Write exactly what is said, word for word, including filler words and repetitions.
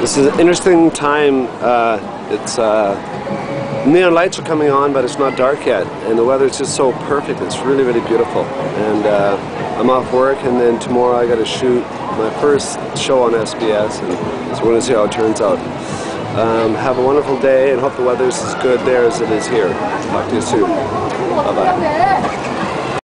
This is an interesting time. Uh, it's uh, neon lights are coming on, but it's not dark yet, and the weather is just so perfect. It's really, really beautiful. And uh, I'm off work, and then tomorrow I got to shoot my first show on S B S, and so we're going to see how it turns out. Um, have a wonderful day, and hope the weather is as good there as it is here. Talk to you soon. Bye bye.